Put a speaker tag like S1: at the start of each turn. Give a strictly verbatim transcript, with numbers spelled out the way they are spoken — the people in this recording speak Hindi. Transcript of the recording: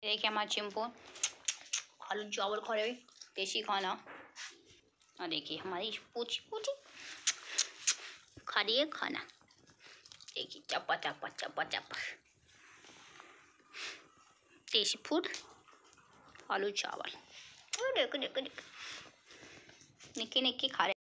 S1: देखिए हमारा चिंपू आलू चावल खा रहे, देसी खाना। और देखिए हमारी पूछी पूछी खा रही है खाना। देखिए चप्पा चप्पा चप्पा चप्पा देसी फूड आलू चावल। देखो देखो देखो निक्की निक्की खा रहे।